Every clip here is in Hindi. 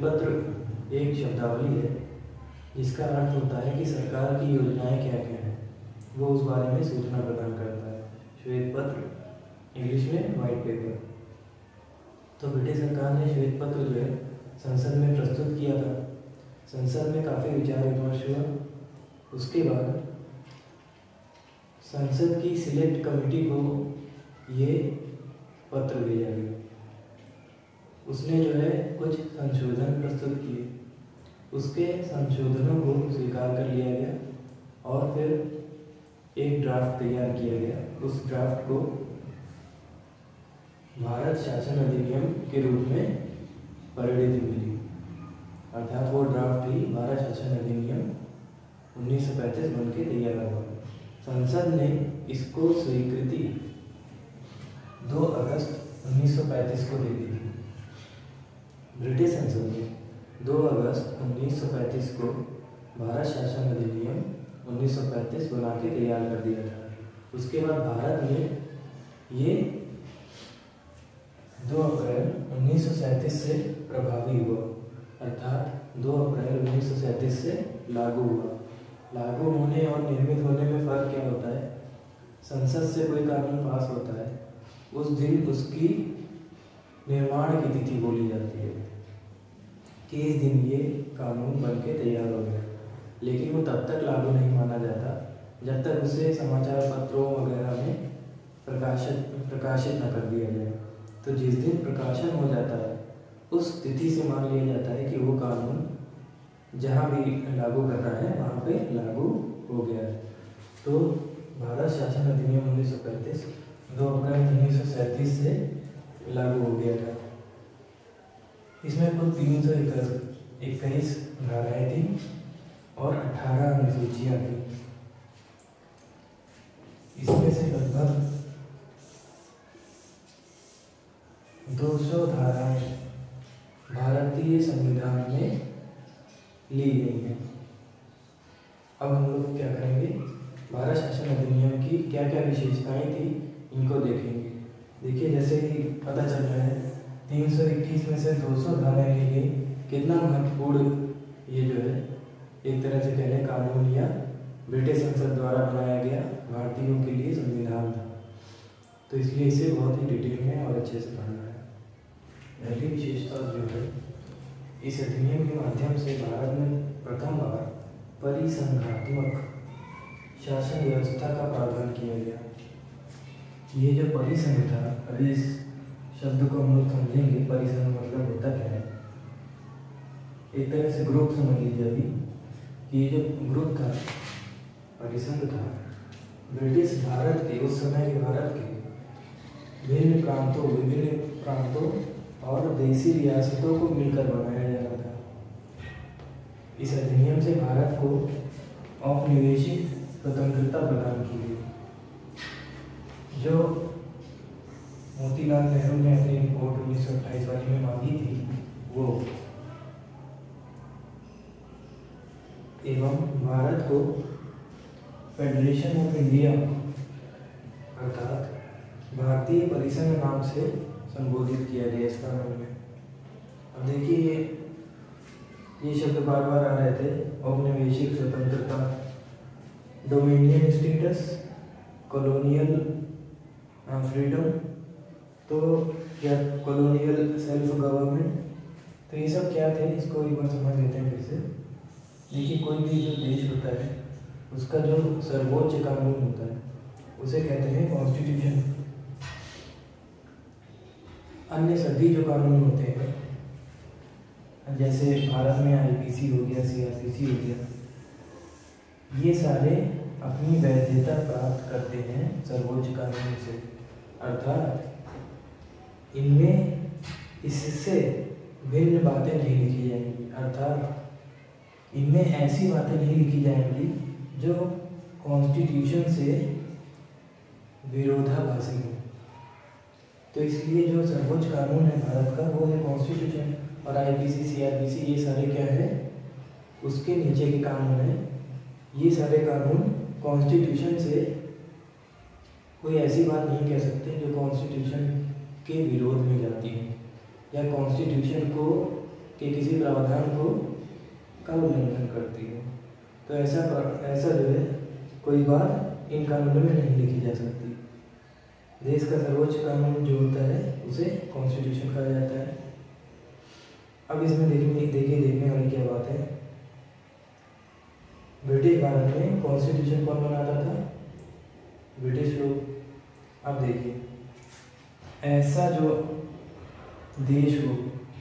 पत्र एक शब्दावली है जिसका अर्थ होता है कि सरकार की योजनाएं क्या क्या हैं, वो उस बारे में सूचना प्रदान करता है। श्वेत पत्र, इंग्लिश में वाइट पेपर। तो ब्रिटिश सरकार ने श्वेत पत्र जो है संसद में प्रस्तुत किया था। संसद में काफ़ी विचार विमर्श हुआ। उसके बाद संसद की सिलेक्ट कमेटी को ये पत्र भेजा गया। उसने जो है कुछ संशोधन प्रस्तुत किए। उसके संशोधनों को स्वीकार कर लिया गया और फिर एक ड्राफ्ट तैयार किया गया। उस ड्राफ्ट को भारत शासन अधिनियम के रूप में परिणति मिली, अर्थात वो ड्राफ्ट ही भारत शासन अधिनियम 1935 बन के तैयार हुआ। संसद ने इसको स्वीकृति 2 अगस्त 1935 को दे दी थी। ब्रिटिश संसद ने 2 अगस्त 1935 को भारत शासन अधिनियम 1935 बना के तैयार कर दिया था। उसके बाद भारत में ये 2 अप्रैल 1937 से प्रभावी हुआ, अर्थात 2 अप्रैल 1937 से लागू हुआ। लागू होने और निर्मित होने में फ़र्क क्या होता है? संसद से कोई कानून पास होता है, उस दिन उसकी निर्माण की तिथि बोली जाती है कि इस दिन ये कानून बन के तैयार हो गया। लेकिन वो तब तक लागू नहीं माना जाता जब तक उसे समाचार पत्रों वगैरह में प्रकाशित न कर दिया जाए। तो जिस दिन प्रकाशन हो जाता है उस तिथि से मान लिया जाता है कि वो कानून जहाँ भी लागू करना है वहाँ पे लागू हो गया है। तो भारत शासन अधिनियम 1935 2 अप्रैल 1937 से लागू हो गया था। इसमें कुल 321 धाराएँ थी और 18 अनुसूचियाँ थी। इसमें से लगभग 200 धाराएँ भारतीय संविधान में ली गई हैं। अब हम लोग क्या करेंगे, भारत शासन अधिनियम की क्या क्या विशेषताएं थी इनको देखेंगे। देखिए, जैसे ही पता चल रहा है 321 में से 200 धाराएँ ली गई। कितना महत्वपूर्ण ये जो है एक तरह से कहने कानून या ब्रिटिश संसद द्वारा बनाया गया भारतीयों के लिए संविधान था। तो इसलिए इसे बहुत ही डिटेल में और अच्छे से पढ़ना है। पहली विशेषता जो है, इस अधिनियम के माध्यम से भारत में प्रथम बार परिसंघात्मक शासन व्यवस्था का प्रावधान किया गया। ये जो परिसंघ था, अभी इस शब्द को हम लोग समझेंगे। परिसंघ मतलब होता क्या है? एक तरह से ग्रुप समझ लीजिए अभी कि ये जो ग्रुप था, परिसंघ था, ब्रिटिश भारत के उस समय के भारत के विभिन्न प्रांतों और देसी रियासतों को मिलकर बनाया जा रहा था। इस अधिनियम से भारत को औपनिवेशिक स्वतंत्रता प्रदान की गई। जो मोतीलाल नेहरू ने अपनी रिपोर्ट 1928 वाली में मांगी थी वो, एवं भारत को फेडरेशन ऑफ इंडिया अर्थात भारतीय परिसंघ नाम से संबोधित किया गया इस कानून में। अब देखिए, ये शब्द बार बार आ रहे थे, औपनिवेशिक स्वतंत्रता, डोमिनियन स्टेटस, कॉलोनियल फ्रीडम, तो क्या कॉलोनियल सेल्फ गवर्नमेंट। तो ये सब क्या थे, इसको एक बार समझ लेते हैं फिर से। देखिए, कोई भी जो देश होता है उसका जो सर्वोच्च कानून होता है उसे कहते हैं कॉन्स्टिट्यूशन। अन्य सभी जो कानून होते हैं, जैसे भारत में आईपीसी हो गया, सीआरपीसी हो गया, ये सारे अपनी वैधता प्राप्त करते हैं सर्वोच्च कानून से। अर्थात इनमें इससे भिन्न बातें नहीं लिखी जाएंगी, अर्थात इनमें ऐसी बातें नहीं लिखी जाएंगी जो कॉन्स्टिट्यूशन से विरोधाभासी हो। तो इसलिए जो सर्वोच्च कानून है भारत का वो है कॉन्स्टिट्यूशन, और आईपीसी, सीआरपीसी ये सारे क्या है, उसके नीचे के कानून हैं। ये सारे कानून कॉन्स्टिट्यूशन से कोई ऐसी बात नहीं कह सकते जो कॉन्स्टिट्यूशन के विरोध में जाती है या कॉन्स्टिट्यूशन को कि किसी प्रावधान का उल्लंघन करती हो। तो ऐसा जो है कोई बात इन कानूनों में नहीं लिखी जा सकती। देश का सर्वोच्च कानून जो होता है उसे कॉन्स्टिट्यूशन कहा जाता है। अब इसमें देखने वाली क्या बात है, ब्रिटिश भारत में कॉन्स्टिट्यूशन कौन बनाता था? ब्रिटिश लोग। अब देखिए, ऐसा जो देश हो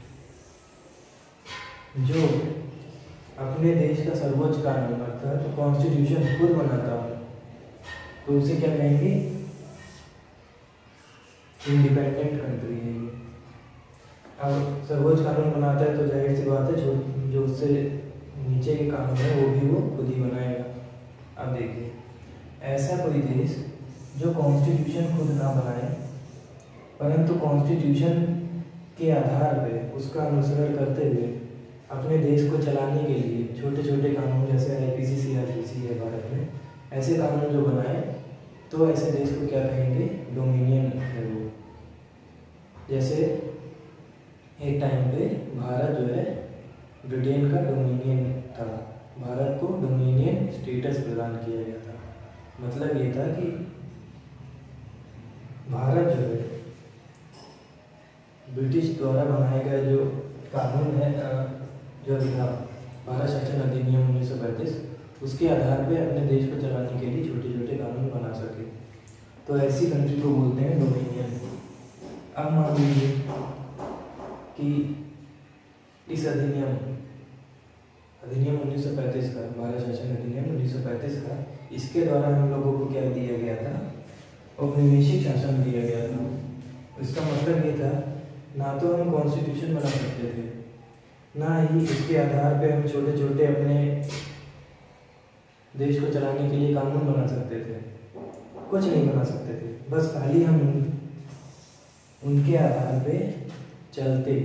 जो अपने देश का सर्वोच्च कानून अर्थात तो कॉन्स्टिट्यूशन खुद बनाता हो तो उसे क्या कहेंगे? इंडिपेंडेंट कंट्री है ये। अब सर्वोच्च कानून बनाता है तो जाहिर सी बात है जो उससे नीचे के कानून है वो भी वो खुद ही बनाएगा। अब देखिए, ऐसा कोई देश जो कॉन्स्टिट्यूशन खुद ना बनाए परंतु कॉन्स्टिट्यूशन के आधार पे उसका अनुसरण करते हुए अपने देश को चलाने के लिए छोटे छोटे कानून जैसे IPC CRPC है भारत में, ऐसे कानून जो बनाए तो ऐसे देश को क्या कहेंगे? डोमिनियन है वो। जैसे एक टाइम पे भारत जो है ब्रिटेन का डोमिनियन था, भारत को डोमिनियन स्टेटस प्रदान किया गया था। मतलब ये था कि भारत जो है ब्रिटिश द्वारा बनाया गया जो कानून है जो था भारत शासन अधिनियम 1935 उसके आधार पे अपने देश को चलाने के लिए छोटे छोटे कानून बना सके। तो ऐसी कंट्री को बोलते हैं डोमिनियन। अब मान लीजिए कि इस अधिनियम 1935 का, भारत शासन अधिनियम 1935 का, इसके द्वारा हम लोगों को क्या दिया गया था? औपनिवेशिक शासन दिया गया था। इसका मतलब ये था ना तो हम कॉन्स्टिट्यूशन बना सकते थे, ना ही इसके आधार पे हम छोटे छोटे अपने देश को चलाने के लिए कानून बना सकते थे, कुछ नहीं बना सकते थे। बस खाली हम उनके आधार पे चलते।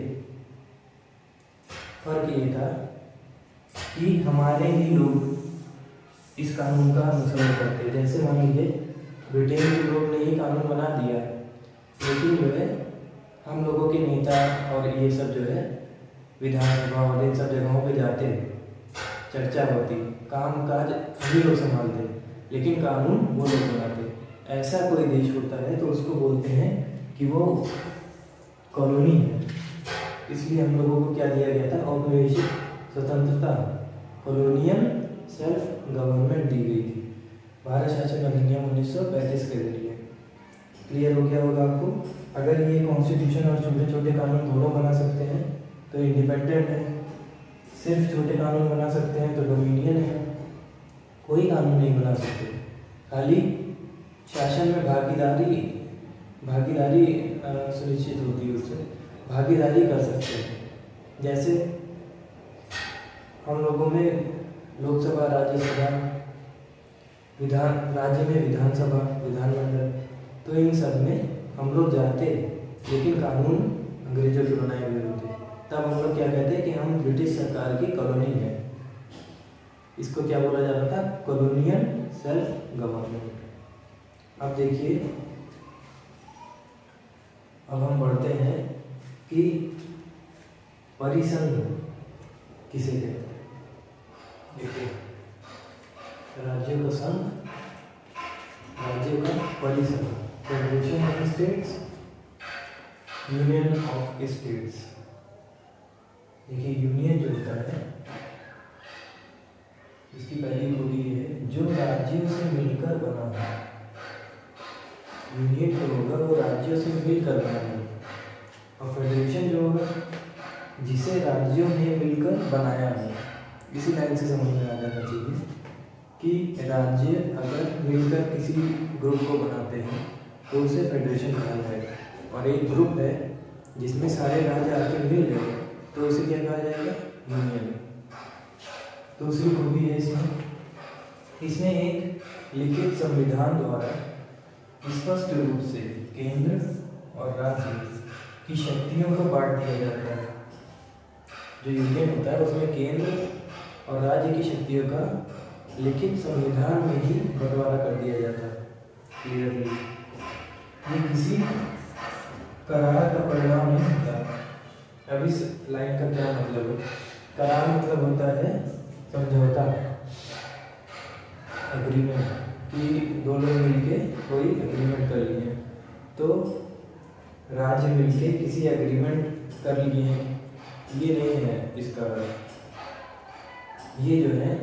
फर्क ये था कि हमारे ही लोग इस कानून का अनुसरण करते। जैसे मान लीजिए ब्रिटेन के लोग ने ही कानून बना दिया, लेकिन जो है हम लोगों के नेता और ये सब जो है विधानसभा और इन सब जगहों पे जाते, चर्चा होती, काम काज सभी लोग संभालते, लेकिन कानून वो लोग बनाते। ऐसा कोई देश होता है तो उसको बोलते हैं कि वो कॉलोनी है। इसलिए हम लोगों को क्या दिया गया था? औपनिवेशिक स्वतंत्रता, कॉलोनियल सेल्फ गवर्नमेंट दी गई थी भारत शासन अधिनियम 1935 के जरिए। क्लियर हो गया होगा आपको? अगर ये कॉन्स्टिट्यूशन और छोटे छोटे कानून दोनों बना सकते हैं तो इंडिपेंडेंट है, सिर्फ छोटे कानून बना सकते हैं तो डोमिनियन है, कोई कानून नहीं बना सकते। खाली शासन में भागीदारी सुनिश्चित होती है, उससे भागीदारी कर सकते हैं। जैसे हम लोगों में लोकसभा, राज्यसभा, राज्य में विधानसभा, विधानमंडल, तो इन सब में हम लोग जाते, लेकिन कानून अंग्रेजों के बनाए हुए होते। तब हम लोग क्या कहते हैं कि हम ब्रिटिश सरकार की कॉलोनी है। इसको क्या बोला जाता था? Colonial self government. अब देखिए, अब हम बढ़ते हैं कि परिसंघ किसे कहते हैं। देखिए, राज्यों का संघ, राज्यों का परिसंघ, federation of states, union of states. देखिए, यूनियन जो होता है इसकी पहली खूबी है जो राज्यों से मिलकर बना है। यूनियन जो होगा वो राज्यों से मिलकर बना है, और फेडरेशन जो होगा जिसे राज्यों ने मिलकर बनाया है। इसी लाइन से समझ में आ जाना चाहिए कि राज्य अगर मिलकर किसी ग्रुप को बनाते हैं तो उसे फेडरेशन कहा जाएगा, और एक ग्रुप है जिसमें सारे राज्य आके मिल गए तो उसे क्या कहा जाएगा? यूनियन। दूसरी खूबी है इसमें एक लिखित संविधान द्वारा स्पष्ट रूप से केंद्र और राज्य की शक्तियों को बांट दिया जाता है। जो यूनियन होता है उसमें केंद्र और राज्य की शक्तियों का लिखित संविधान में ही बंटवारा कर दिया जाता है क्लियरली। ये किसी करार का परिणाम नहीं होता। अब इस लाइन का क्या मतलब है? करार मतलब होता है समझौता, एग्रीमेंट, कि दो लोग मिलके कोई एग्रीमेंट कर लिए, तो राज्य मिलके किसी एग्रीमेंट कर लिए हैं, ये नहीं है इसका। ये जो है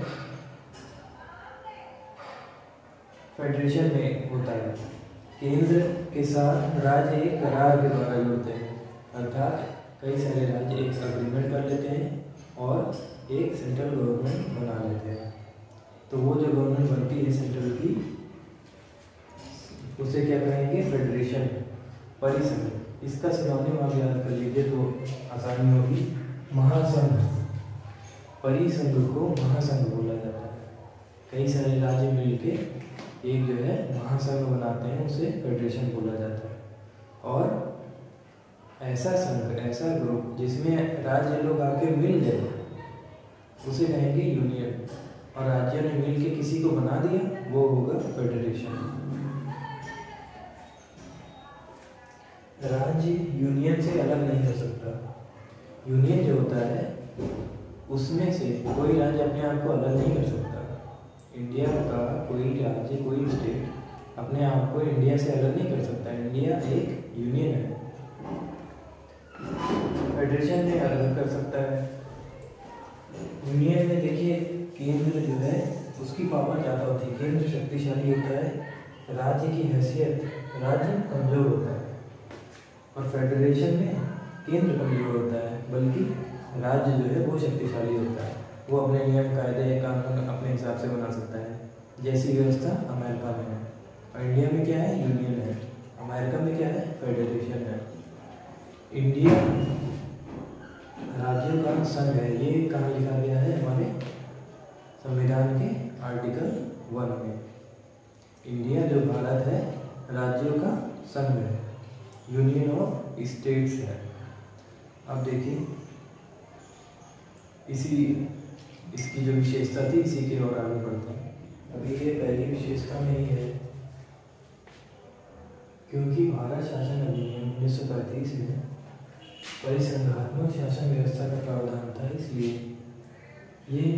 फेडरेशन में होता है, केंद्र के साथ राज्य एक करार के द्वारा जुड़ते हैं, अर्थात कई सारे राज्य एक एग्रीमेंट कर लेते हैं और एक सेंट्रल गवर्नमेंट बना लेते हैं। तो वो जो गवर्नमेंट बनती है सेंट्रल की, उसे क्या कहेंगे? फेडरेशन, परिसंघ। इसका सिनोनिम आप याद कर लीजिए तो आसानी होगी, महासंघ। परिसंघ को महासंघ बोला जाता है। कई सारे राज्य मिलके एक जो है महासंघ बनाते हैं, उसे फेडरेशन बोला जाता है। और ऐसा संघ, ऐसा ग्रुप जिसमें राज्य लोग आके मिल गए, उसे कहेंगे यूनियन। और राज्यों ने मिलके किसी को बना दिया, वो होगा फेडरेशन। राज्य यूनियन से अलग नहीं हो सकता। यूनियन जो होता है उसमें से कोई राज्य अपने आप को अलग नहीं कर सकता। इंडिया का कोई राज्य, कोई स्टेट अपने आप को इंडिया से अलग नहीं कर सकता। इंडिया एक यूनियन है, फेडरेशन में अलग कर सकता है। यूनियन में देखिए केंद्र जो है उसकी पावर ज़्यादा होती है, केंद्र शक्तिशाली होता है, राज्य की हैसियत, राज्य कमज़ोर होता है। और फेडरेशन में केंद्र कमज़ोर होता है, बल्कि राज्य जो है वो शक्तिशाली होता है। वो अपने नियम, कायदे, कानून अपने हिसाब से बना सकता है। जैसी व्यवस्था अमेरिका में है, और इंडिया में क्या है? यूनियन है। अमेरिका में क्या है? फेडरेशन है। इंडिया राज्यों का संघ है। ये कहाँ लिखा गया है? हमारे संविधान के आर्टिकल 1 में। इंडिया जो भारत है राज्यों का संघ है, यूनियन ऑफ स्टेट्स है। अब देखिए इसकी जो विशेषता थी, इसी के और आगे बढ़ते हैं। अभी ये पहली विशेषता में ही है, क्योंकि भारत शासन अधिनियम 1935 में परिसंघात्मक शासन व्यवस्था का प्रावधान था, इसलिए ये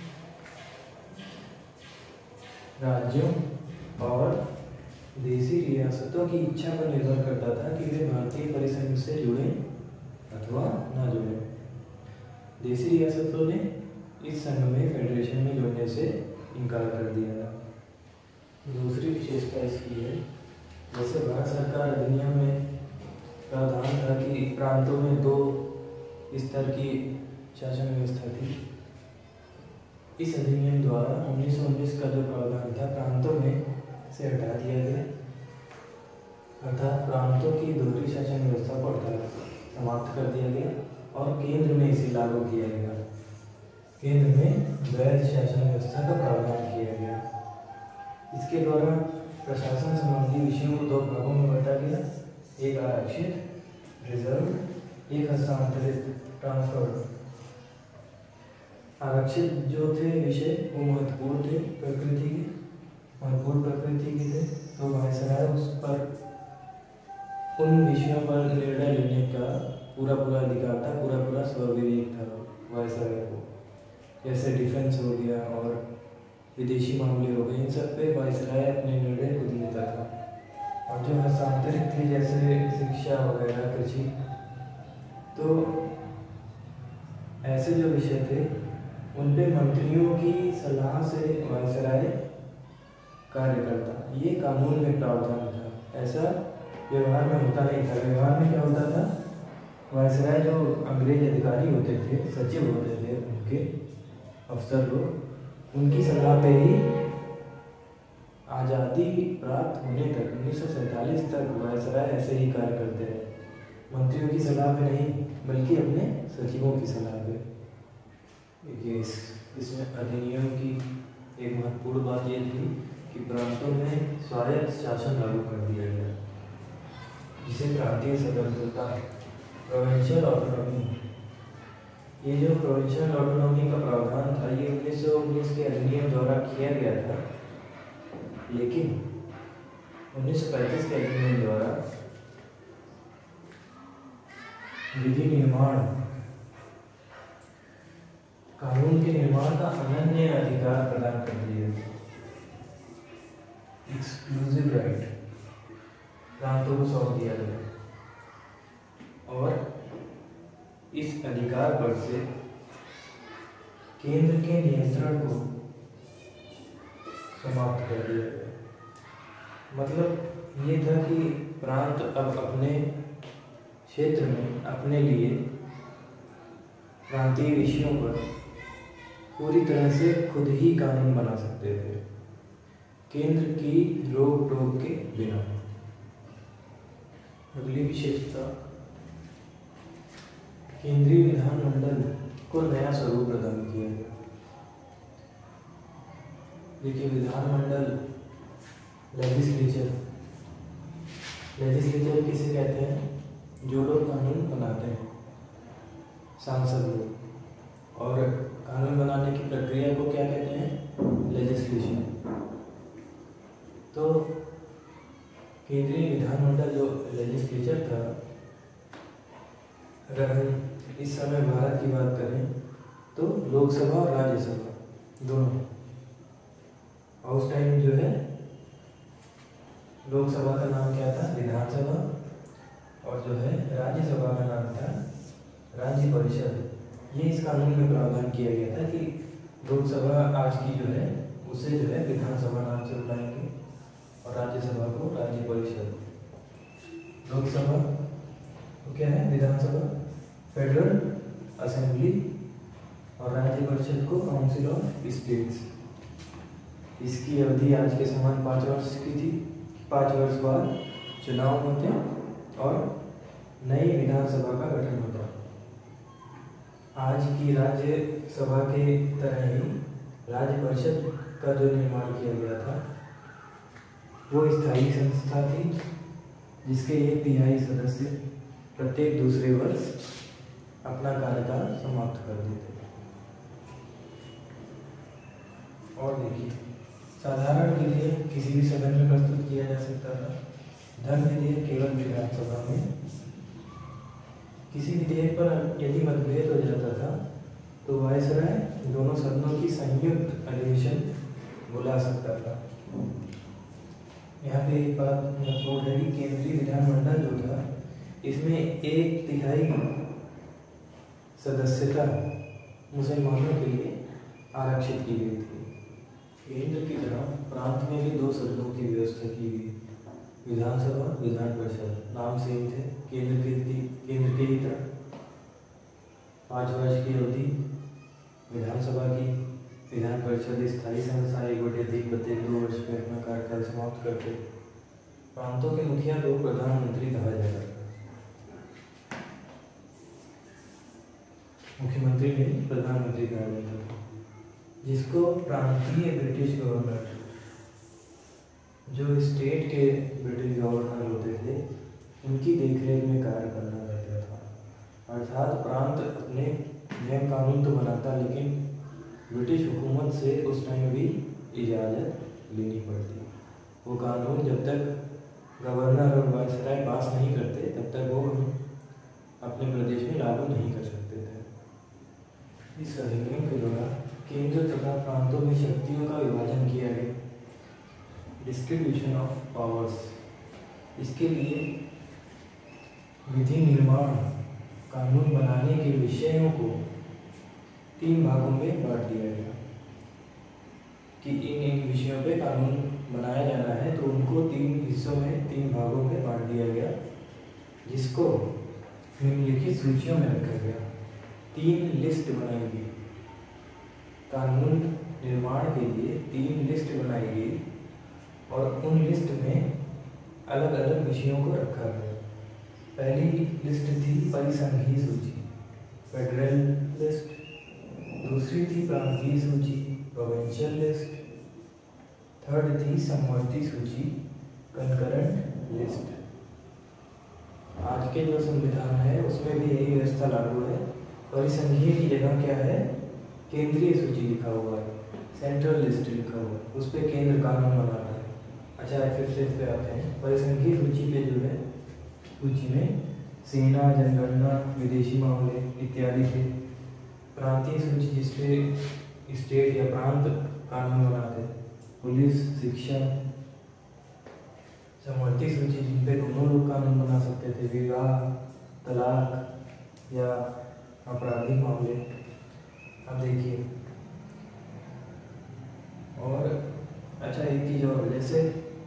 राज्यों और देशी रियासतों की इच्छा पर निर्भर करता था कि वे भारतीय परिसंघ से जुड़े अथवा न जुड़े। देशी रियासतों ने इस संघ में, फेडरेशन में जुड़ने से इनकार कर दिया था। दूसरी विशेषता इसकी है, जैसे भारत सरकार अधिनियम में प्रावधान था कि प्रांतों में 2 स्तर की शासन व्यवस्था थी। इस अधिनियम द्वारा 1919 का जो प्रावधान था प्रांतों में से हटा दिया गया, अर्थात प्रांतों की दोहरी शासन व्यवस्था को समाप्त कर दिया गया और केंद्र में इसे लागू किया गया। केंद्र में वैध शासन व्यवस्था का प्रावधान किया गया। इसके द्वारा प्रशासन संबंधी विषयों को 2 भागों में बांटा गया, एक आरक्षित रिजर्व, एक हस्तांतरित ट्रांसफर। आरक्षित जो थे विषय वो महत्वपूर्ण प्रकृति के थे, तो वायसराय उस पर उन विषयों पर निर्णय लेने का पूरा अधिकार था, पूरा स्वविवेक था वायसराय को। जैसे डिफेंस हो गया और विदेशी मामले हो गए, इन सब पे वायसराय अपने निर्णय खुद लेता था। और जो हस्तांतरित थे जैसे शिक्षा वगैरह, कृषि, तो ऐसे जो विषय थे उन पे मंत्रियों की सलाह से वायसराय कार्य करता। ये कानून में प्रावधान था, ऐसा व्यवहार में होता नहीं था। व्यवहार में क्या होता था? वायसराय जो अंग्रेज अधिकारी होते थे, सचिव होते थे, उनके अफसर लोग, उनकी सलाह पे ही आज़ादी प्राप्त होने तक 1947 तक वायसराय ऐसे ही कार्य करते रहे। मंत्रियों की सलाह पे नहीं, बल्कि अपने सचिवों की सलाह पे। देखिए इसमें अधिनियम की एक महत्वपूर्ण बात ये थी कि प्रांतों में स्वायत्त शासन लागू कर दिया गया, जिसे प्रांतीय स्वतंत्रता, प्रोविंशियल ऑटोनॉमी। ये जो प्रोविंशियल ऑटोनॉमी का प्रावधान था ये 1919 के अधिनियम द्वारा किया गया था, लेकिन 1935 के अधिनियम द्वारा विधि निर्माण कानून के निर्माण का अनन्य अधिकार प्रदान कर दिया, एक्सक्लूसिव राइट प्रांतों को सौंप दिया गया और इस अधिकार पर से केंद्र के नियंत्रण को समाप्त कर दिया गया। मतलब ये था कि प्रांत अब अपने क्षेत्र में अपने लिए प्रांतीय विषयों पर पूरी तरह से खुद ही कानून बना सकते थे, केंद्र की रोक टोक के बिना। अगली विशेषता, केंद्रीय विधानमंडल को नया स्वरूप प्रदान किया गया। देखिए, विधानमंडल लेजिस्लेचर किसे कहते हैं? जो लोग कानून बनाते हैं, सांसद लोग। और कानून बनाने की प्रक्रिया को क्या कहते हैं? लेजिस्लेशन। तो केंद्रीय विधानमंडल जो लेजिस्लेचर था, अगर हम इस समय भारत की बात करें तो लोकसभा और राज्यसभा दोनों, और उस टाइम जो है लोकसभा का नाम क्या था? विधानसभा, और जो है राज्यसभा का नाम था राज्य परिषद। ये इस कानून में प्रावधान किया गया था कि लोकसभा आज की जो है उसे जो है विधानसभा नाम से बुलाएंगे और राज्यसभा को राज्य परिषद। लोकसभा तो क्या है? विधानसभा, फेडरल असेंबली, और राज्य परिषद को काउंसिल ऑफ स्टेट्स। इसकी अवधि आज के समान 5 वर्ष की थी। 5 वर्ष बाद चुनाव होते और नई विधानसभा का गठन होता। आज की राज्यसभा के तरह ही राज्य परिषद का जो निर्माण किया गया था वो स्थायी संस्था थी, जिसके 1/3 सदस्य प्रत्येक दूसरे वर्ष अपना कार्यकाल समाप्त कर देते। और देखिए, साधारण विधेयक किसी भी सदन में प्रस्तुत किया जा सकता था। धन विधेयक केवल विधानसभा में। किसी विधेयक पर यदि मतभेद हो जाता था तो वायसराय दोनों सदनों की संयुक्त अधिवेशन बुला सकता था। यहाँ पे एक बात महत्वपूर्ण है कि केंद्रीय विधानमंडल जो था, इसमें 1/3 सदस्यता मुसलमानों के लिए आरक्षित की गई थी। केंद्र की तरह प्रांत में भी 2 सदनों की व्यवस्था की गई, विधानसभा, विधान परिषद। नाम सेम थे, केंद्र के ही तरह। 5 वर्ष की अवधि विधानसभा की, विधान परिषद स्थायी संस्था 1/अधिक प्रत्येक 2 वर्ष में अपना कार्यकाल समाप्त करते। प्रांतों के मुखिया को प्रधानमंत्री कहा जाता था, मुख्यमंत्री नहीं, प्रधानमंत्री कहा जाता था, जिसको प्रांतीय ब्रिटिश गवर्नर, जो स्टेट के ब्रिटिश गवर्नर होते थे, उनकी देखरेख में कार्य करना रहता था। अर्थात प्रांत अपने नियम कानून तो बनाता, लेकिन ब्रिटिश हुकूमत से उस टाइम भी इजाज़त लेनी पड़ती। वो कानून जब तक गवर्नर और वायसराय पास नहीं करते तब तक वो अपने प्रदेश में लागू नहीं कर सकते थे। इस अधिनियम के द्वारा केंद्र तथा प्रांतों में शक्तियों का विभाजन किया गया, डिस्ट्रीब्यूशन ऑफ पावर्स। इसके लिए विधि निर्माण, कानून बनाने के विषयों को 3 भागों में बांट दिया गया कि इन विषयों पे कानून बनाया जाना है, तो उनको 3 हिस्सों में, 3 भागों में बांट दिया गया, जिसको निम्नलिखित सूचियों में रखा गया। 3 लिस्ट बनाई गई, कानून निर्माण के लिए 3 लिस्ट बनाई गई और उन लिस्ट में अलग अलग विषयों को रखा गया। पहली लिस्ट थी परिसंघीय सूची, फेडरल लिस्ट। दूसरी थी प्रांतीय सूची, प्रोविंशियल लिस्ट। थर्ड थी समवर्ती सूची, कंकरेंट लिस्ट। आज के जो संविधान है उसमें भी यही व्यवस्था लागू है। परिसंघीय की जगह क्या है? केंद्रीय सूची लिखा हुआ है, सेंट्रल लिस्ट लिखा हुआ है, उस पर केंद्र कानून बनाता है। अच्छा, फिर से इस पे आते हैं। परिसंघीय सूची पे जो है, सूची में सेना, जनगणना, विदेशी मामले इत्यादि थे। प्रांतीय सूची जिसपे स्टेट या प्रांत कानून बनाते हैं, पुलिस, शिक्षा। समवर्ती सूची जिन पे दोनों लोग कानून बना सकते थे, विवाह, तलाक या आपराधिक मामले। अब देखिए, और अच्छा एक चीज़ और, जैसे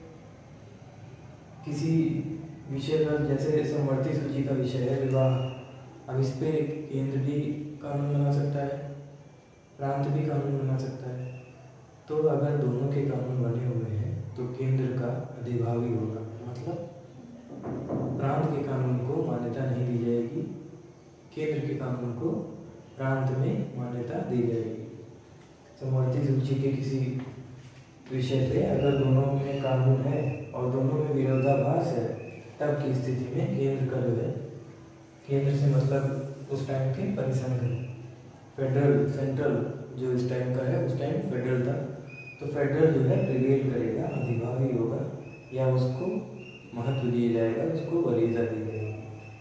किसी विषय पर, जैसे समवर्ती सूची का विषय है विवाह, अब इस पे केंद्र भी कानून बना सकता है, प्रांत भी कानून बना सकता है। तो अगर दोनों के कानून बने हुए हैं तो केंद्र का अधिभावी होगा, मतलब प्रांत के कानून को मान्यता नहीं दी जाएगी, केंद्र के कानून को प्रांत में मान्यता दी जाएगी। समवर्ती सूची के किसी विषय पे अगर दोनों में कानून है और दोनों में विरोधाभास है, तब की स्थिति में केंद्र का जो है, केंद्र से मतलब उस टाइम के परिसंघ, फेडरल, सेंट्रल जो इस टाइम का है, उस टाइम फेडरल था, तो फेडरल जो है प्रिवेल करेगा, अधिभावी होगा, या उसको महत्व दिया जाएगा, उसको वरीयता दी जाएगी।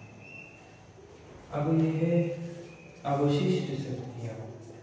अब ये है अवशिष्ट शक्तियाँ,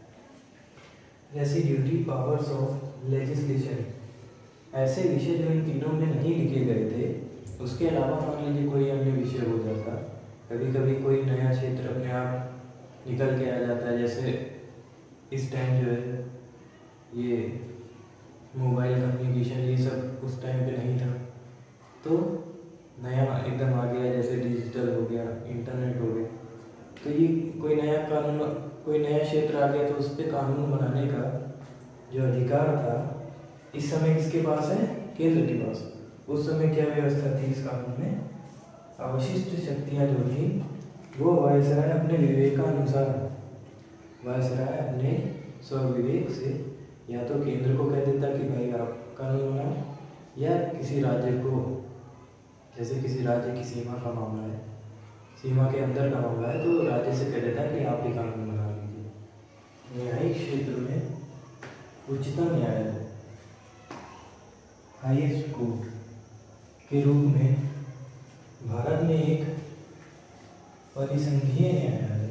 जैसे ड्यूटी, पावर्स ऑफ लेजिस्लेशन। ऐसे विषय जो इन तीनों में नहीं लिखे गए थे, उसके अलावा मान लीजिए कोई अन्य विषय हो जाता, कभी कभी कोई नया क्षेत्र अपने आप निकल के आ जाता है, जैसे इस टाइम जो है ये मोबाइल कम्युनिकेशन, ये सब उस टाइम पे नहीं था, तो नया एकदम आ गया, जैसे डिजिटल हो गया, इंटरनेट हो गया, तो ये कोई नया कानून, कोई नया क्षेत्र आ गया, तो उस पर कानून बनाने का जो अधिकार था इस समय किसके पास है, केंद्र के पास। उस समय क्या व्यवस्था थी इस कानून में, अवशिष्ट शक्तियाँ जो थी वो वायसराय अपने विवेकानुसार, वायसराय अपने स्वविवेक से या तो केंद्र को कह देता कि भाई आप कानून बनाओ, या किसी राज्य को, जैसे किसी राज्य की सीमा का मामला है, सीमा के अंदर का मामला है, तो राज्य से कह देता है कि आप ही कानून बना लीजिए। न्यायिक क्षेत्र में उच्चतम न्यायालय, हाईएस्ट कोर्ट के रूप में भारत में एक परिसंघीय न्यायालय,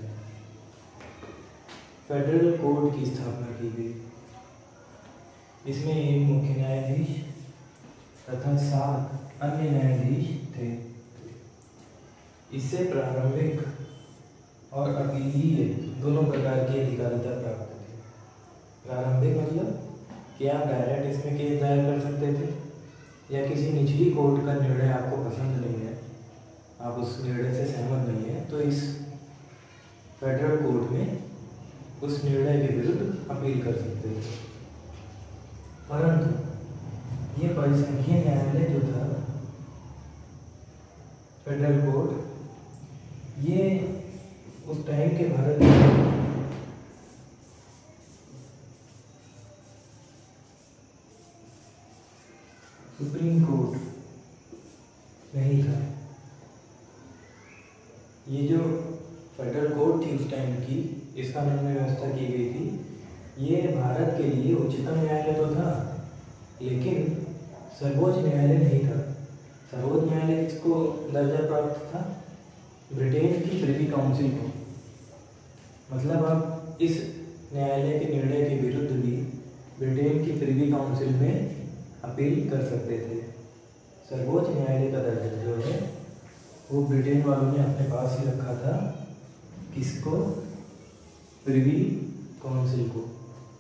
फेडरल कोर्ट की स्थापना की गई। इसमें एक मुख्य न्यायाधीश तथा 7 अन्य न्यायाधीश थे। इससे प्रारंभिक और अपीलीय दोनों प्रकार की अधिकारिता प्राप्त थी। प्रारंभिक मतलब कि आप डायरेक्ट इसमें केस दायर कर सकते थे, या किसी निचली कोर्ट का निर्णय आपको पसंद नहीं है, आप उस निर्णय से सहमत नहीं है, तो इस फेडरल कोर्ट में उस निर्णय के विरुद्ध अपील कर सकते थे। परंतु ये परिसंघीय न्यायालय जो था, फेडरल कोर्ट, ये उस टाइम के भारत में सुप्रीम कोर्ट नहीं था। ये जो फेडरल कोर्ट थी उस टाइम की, इस कानून में व्यवस्था की गई थी, ये भारत के लिए उच्चतम न्यायालय तो था, लेकिन सर्वोच्च न्यायालय नहीं था। सर्वोच्च न्यायालय किसको दर्जा प्राप्त था, ब्रिटेन की प्रिवी काउंसिल को। मतलब आप इस न्यायालय के निर्णय के विरुद्ध भी ब्रिटेन की प्रिवी काउंसिल में अपील कर सकते थे। सर्वोच्च न्यायालय का दर्जा जो है वो ब्रिटेन वालों ने अपने पास ही रखा था, किसको, प्रिवी काउंसिल को।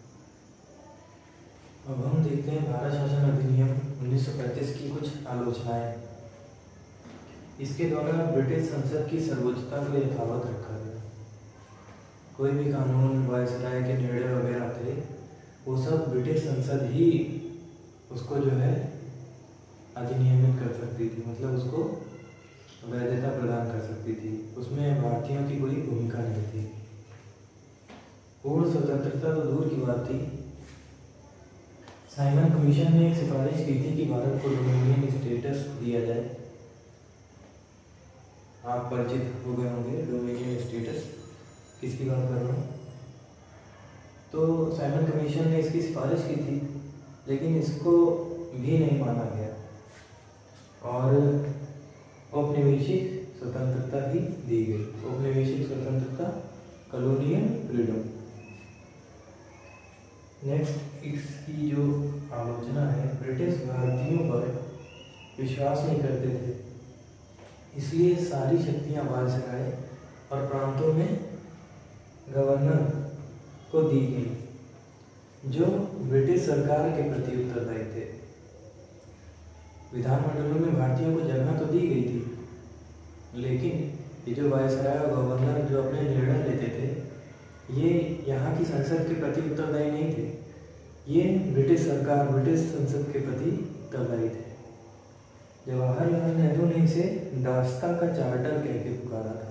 अब हम देखते हैं भारत शासन अधिनियम 1935 की कुछ आलोचनाएं। इसके द्वारा ब्रिटिश संसद की सर्वोच्चता को यथावत रखा गया। कोई भी कानून, वायसराय के निर्णय वगैरह थे, वो सब ब्रिटिश संसद ही उसको जो है अधिनियमित कर सकती थी, मतलब उसको वैधता प्रदान कर सकती थी। उसमें भारतीयों की कोई भूमिका नहीं थी। पूर्ण स्वतंत्रता तो दूर की बात थी। साइमन कमीशन ने एक सिफारिश की थी कि भारत को डोमिनियन स्टेटस दिया जाए। आप परिचित हो गए होंगे डोमिनियन स्टेटस, किसकी बात कर रहा हूँ। तो साइमन कमीशन ने इसकी सिफारिश की थी, लेकिन इसको भी नहीं माना गया और औपनिवेशिक स्वतंत्रता ही दी गई। औपनिवेशिक स्वतंत्रता, कॉलोनियल फ्रीडम, नेक्स्ट इसकी जो आलोचना है, ब्रिटिश भारतीयों पर विश्वास नहीं करते थे, इसलिए सारी शक्तियां वायसराय और प्रांतों में गवर्नर को दी गई, जो ब्रिटिश सरकार के प्रति उत्तरदायी थे। विधानमंडलों में भारतीयों को जगह तो दी गई थी, लेकिन ये जो वायसराय और गवर्नर जो अपने निर्णय लेते थे, ये यहाँ की संसद के प्रति उत्तरदायी नहीं थे। ये ब्रिटिश सरकार, ब्रिटिश संसद के प्रति उत्तरदायी थे। जवाहरलाल नेहरू ने इसे दास्ता का चार्टर कह के पुकारा था।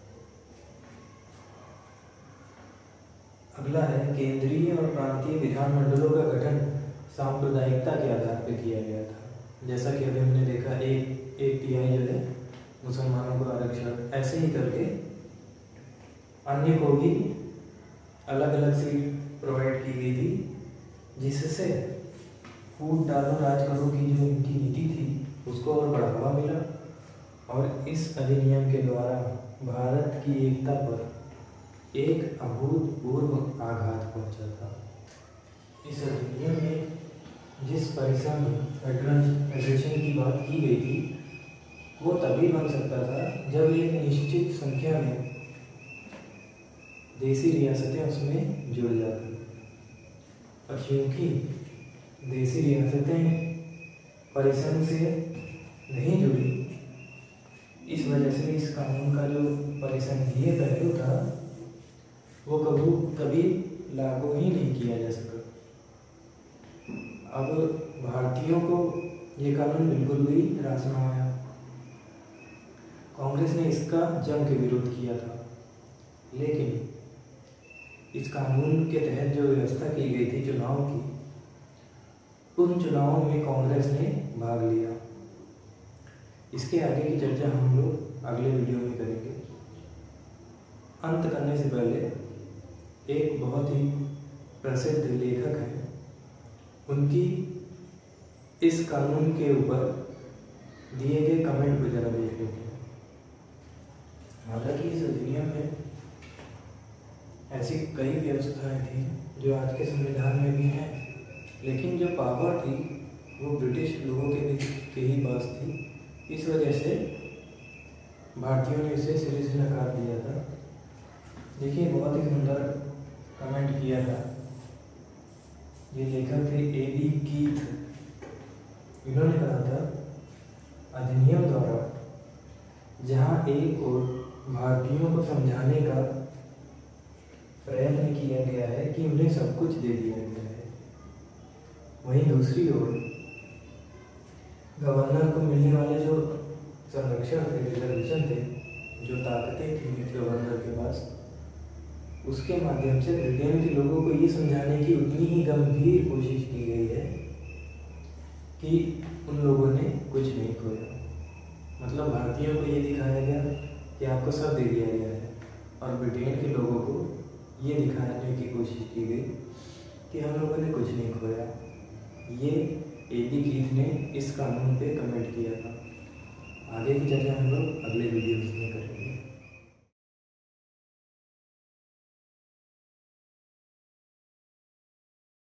अगला है, केंद्रीय और प्रांतीय विधानमंडलों का गठन सांप्रदायिकता के आधार पर किया गया था। जैसा कि अभी हमने देखा, एक तिहाई जो है मुसलमानों को आरक्षण, ऐसे ही करके अन्य को भी अलग अलग सीट प्रोवाइड की गई थी, जिससे फूट डालो राज करो की जो इनकी नीति थी उसको और बढ़ावा मिला, और इस अधिनियम के द्वारा भारत की एकता पर एक अभूतपूर्व आघात पहुंचा था। इस अधिनियम में जिस परिसर में फेडरेशन की बात की गई थी, वो तभी बन सकता था जब एक निश्चित संख्या में देसी रियासतें उसमें जुड़ जाती। और क्योंकि देसी रियासतें परिसर से नहीं जुड़ी, इस वजह से इस कानून का जो परिसंघीय पहलू था वो कभी लागू ही नहीं किया जा सका। अब भारतीयों को ये कानून बिल्कुल भी रास न आया। कांग्रेस ने इसका जम के विरोध किया था, लेकिन इस कानून के तहत जो व्यवस्था की गई थी चुनाव की, उन चुनावों में कांग्रेस ने भाग लिया। इसके आगे की चर्चा हम लोग अगले वीडियो में करेंगे। अंत करने से पहले एक बहुत ही प्रसिद्ध लेखक हैं, उनकी इस कानून के ऊपर दिए गए कमेंट को जरा देख लेते हैं। हालांकि इस अधिनियम में ऐसी कई व्यवस्थाएं थी जो आज के संविधान में भी हैं, लेकिन जो पावर थी वो ब्रिटिश लोगों के ही पास थी। इस वजह से भारतीयों ने इसे सिरे से नकार दिया था। देखिए, बहुत ही सुंदर कमेंट किया था। ये लेखक थे A.D. कीथ। इन्होंने कहा था, अधिनियम द्वारा जहाँ एक ओर भारतीयों को समझाने का प्रयत्न किया गया है कि उन्हें सब कुछ दे दिया गया है, वहीं दूसरी ओर गवर्नर को मिलने वाले जो संरक्षण थे, रिजर्वेशन थे, जो ताकतें थी गवर्नर के पास, उसके माध्यम से ब्रिटेन के लोगों को ये समझाने की उतनी ही गंभीर कोशिश की गई है कि उन लोगों ने कुछ नहीं खोया। मतलब भारतीयों को ये दिखाया गया कि आपको सब दे दिया गया है, और ब्रिटेन के लोगों को ये दिखाने की कोशिश की गई कि हम लोगों ने कुछ नहीं खोया। ये A.D. कीथ ने इस कानून पे कमेंट किया था। आगे की चर्चा हम लोग अगले वीडियोस में करेंगे।